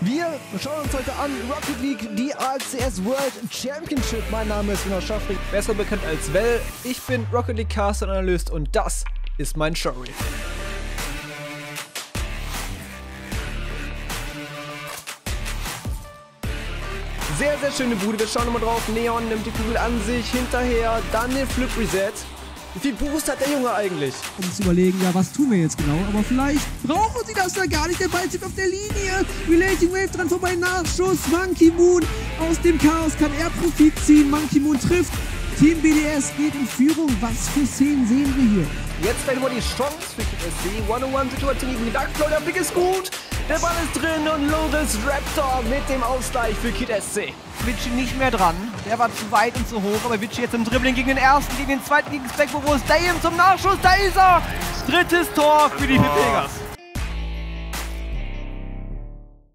Wir schauen uns heute an Rocket League, die ALCS World Championship. Mein Name ist Wiener Schaffring, besser bekannt als Well. Ich bin Rocket League Caster und Analyst und das ist mein Showreel. Sehr, sehr schöne Bude. Wir schauen nochmal drauf. Neon nimmt die Kugel an sich. Hinterher dann den Flip Reset. Wie viel Boost hat der Junge eigentlich? Um zu überlegen, ja, was tun wir jetzt genau? Aber vielleicht brauchen sie das da gar nicht. Der Ball zieht auf der Linie. Relating Wave dran vorbei. Nachschuss. Monkey Moon aus dem Chaos kann er Profit ziehen. Monkey Moon trifft. Team BDS geht in Führung. Was für Szenen sehen wir hier? Jetzt vielleicht mal die Chance für KidSC. One-on-one-Situation gegen den Darkflow. Der Blick ist gut. Der Ball ist drin und Lotus Raptor mit dem Ausgleich für KidSC. Vici nicht mehr dran. Der war zu weit und zu hoch. Aber Vici jetzt im Dribbling gegen den ersten, gegen den zweiten, gegen Specbo. Wo ist Dayem zum Nachschuss? Da ist er! Drittes Tor für die Pepegas.